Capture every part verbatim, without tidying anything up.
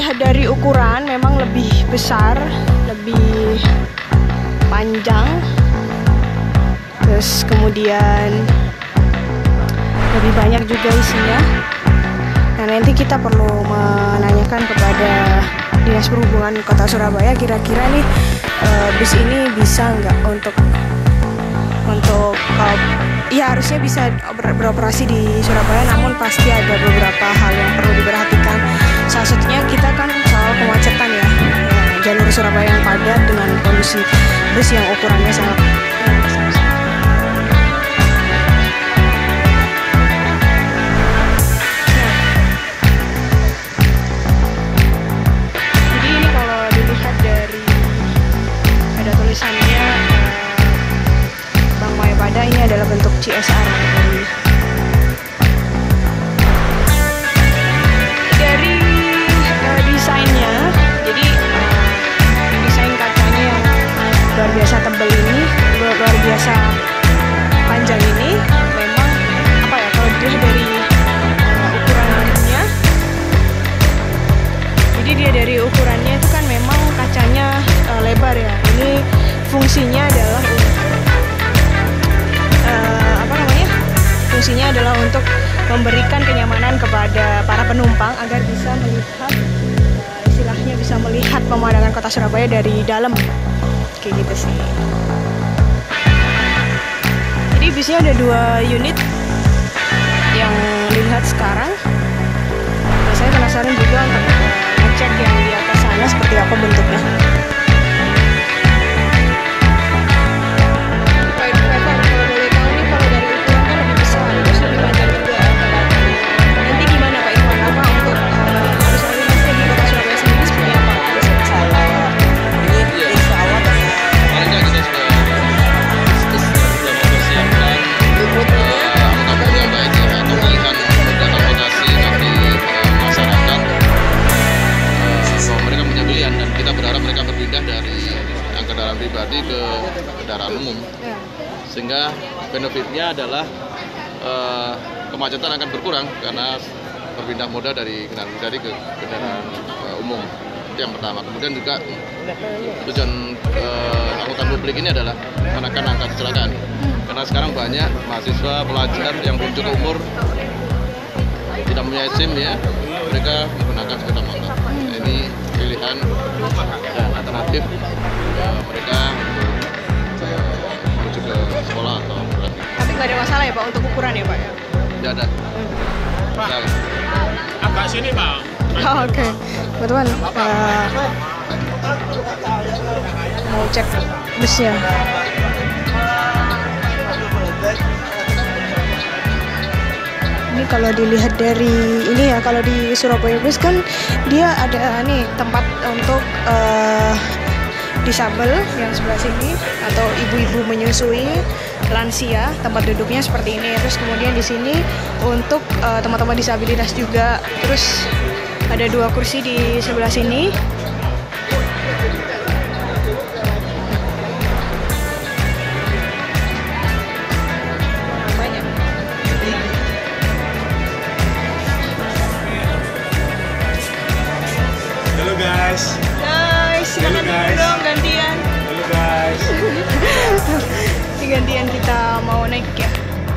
dilihat dari ukuran memang lebih besar, lebih panjang, terus kemudian lebih banyak juga isinya. Nah, nanti kita perlu menanyakan kepada Dinas Perhubungan Kota Surabaya, kira-kira nih uh, bus ini bisa nggak untuk untuk uh, ya harusnya bisa ber beroperasi di Surabaya, namun pasti ada beberapa hal yang perlu diperhatikan. Salah satunya kita kan soal kemacetan ya, ya jalur Surabaya yang padat dengan kondisi bus yang ukurannya sangat besar. Ini adalah bentuk C S R dari, dari uh, desainnya. Jadi uh, desain kacanya yang luar biasa tebal ini, luar biasa panjang ini, memang apa ya, kalau dilihat dari uh, ukurannya, jadi dia dari ukurannya itu kan memang kacanya uh, lebar ya. Ini fungsinya adalah Uh, apa namanya? Fungsinya adalah untuk memberikan kenyamanan kepada para penumpang agar bisa melihat, uh, istilahnya bisa melihat pemandangan kota Surabaya dari dalam, kayak gitu sih. Jadi bisnya ada dua unit yang dilihat sekarang. Nah, saya penasaran juga untuk uh, ngecek yang di atas sana seperti apa bentuknya. Pribadi ke kendaraan umum, sehingga benefitnya adalah uh, kemacetan akan berkurang karena berpindah moda dari kendaraan pribadi ke kendaraan uh, umum. Itu yang pertama. Kemudian juga tujuan uh, angkutan publik ini adalah menekan angka kecelakaan, karena sekarang banyak mahasiswa pelajar yang belum cukup umur, tidak mempunyai SIM ya, mereka menggunakan sepeda motor. Ini pilihan dan alternatif ya, mereka uh, menuju ke sekolah atau berlatih. Tapi nggak ada masalah ya Pak untuk ukuran ya Pak ya? Tidak ada. Pak, agak sini Pak. Oh, oke, okay. Teman-teman uh, mau cek busnya. Ini kalau dilihat dari ini ya, kalau di Surabaya Bus kan dia ada nih tempat untuk uh, disabel yang sebelah sini atau ibu-ibu menyusui, lansia, tempat duduknya seperti ini. Terus kemudian di sini untuk uh, teman-teman disabilitas juga. Terus ada dua kursi di sebelah sini. Halo guys. Guys, silakan duduk dong gantian. Halo guys. Ini gantian kita mau naik ya.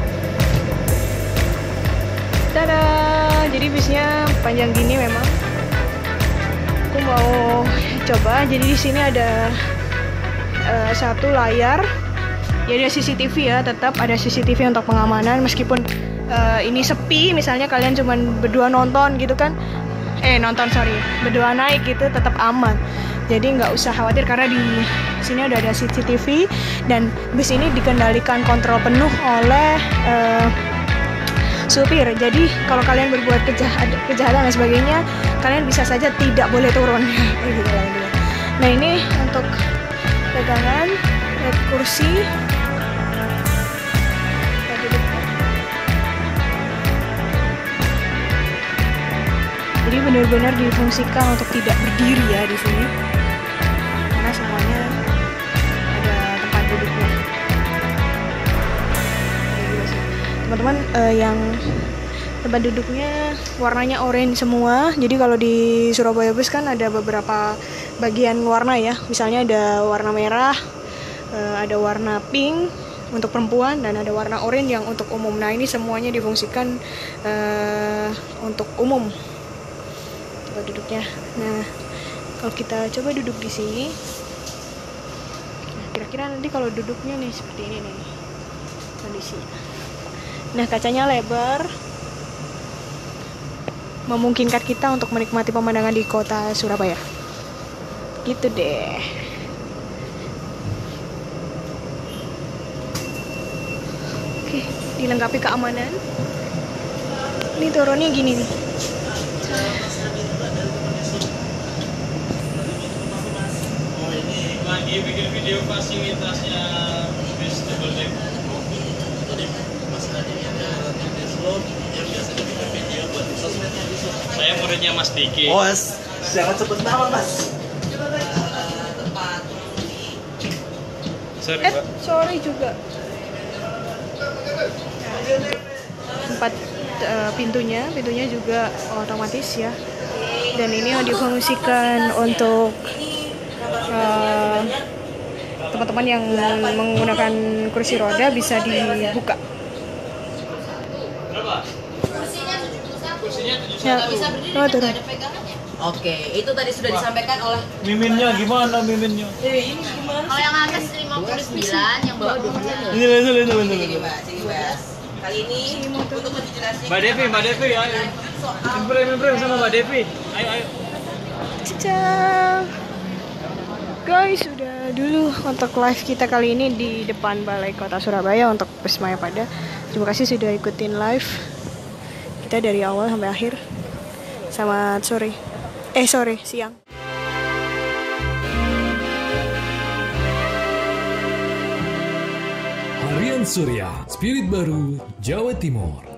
Tada, jadi bisnya panjang gini memang. Aku mau coba. Jadi di sini ada uh, satu layar. Ya ada C C T V ya, tetap ada C C T V untuk pengamanan meskipun uh, ini sepi. Misalnya kalian cuma berdua nonton gitu kan. Eh nonton sorry, berdua naik gitu tetap aman. Jadi nggak usah khawatir karena di sini udah ada C C T V dan bus ini dikendalikan kontrol penuh oleh uh, supir. Jadi kalau kalian berbuat kejahatan, kejahatan dan sebagainya, kalian bisa saja tidak boleh turun. Nah ini untuk pegangan kursi. Jadi benar-benar difungsikan untuk tidak berdiri ya di sini, karena semuanya ada tempat duduknya. Teman-teman uh, yang tempat duduknya warnanya oranye semua. Jadi kalau di Surabaya Bus kan ada beberapa bagian warna ya. Misalnya ada warna merah, ada warna pink untuk perempuan, dan ada warna oranye yang untuk umum. Nah ini semuanya difungsikan uh, untuk umum. Coba duduknya. Nah kalau kita coba duduk di sini, nah, kira-kira nanti kalau duduknya nih seperti ini nih kondisinya. Nah kacanya lebar, memungkinkan kita untuk menikmati pemandangan di kota Surabaya. Gitu deh. Oke, dilengkapi keamanan. Ini turunnya gini nih. Oh ini lagi bikin video fasilitasnya bis double deck. Saya muridnya Mas Diki. Oh, jangan sebut nama, Mas. Sorry, Eh, Pak. sorry juga. Empat uh, pintunya, pintunya juga otomatis ya. Dan ini yang difungsikan untuk uh, teman-teman yang menggunakan kursi roda bisa dibuka. Ya, oh, turun. Oke, itu tadi sudah disampaikan oleh Miminnya gimana miminnya? kalau yang atas lima puluh sembilan, yang bawah dua puluh sembilan. Ini ini ini ini. Ini Mbak, sini Mbak. Kali ini untuk menjelaskan Mbak Devi, Mbak Devi, ayo. Imprem, imprem sama Mbak Devi. Ayo, ayo. Cica. Guys, sudah dulu untuk live kita kali ini di depan Balai Kota Surabaya untuk Bus Mayapada. Terima kasih sudah ikutin live kita dari awal sampai akhir. Selamat sore. Eh, sore, siang. Harian Surya, Spirit Baru, Jawa Timur.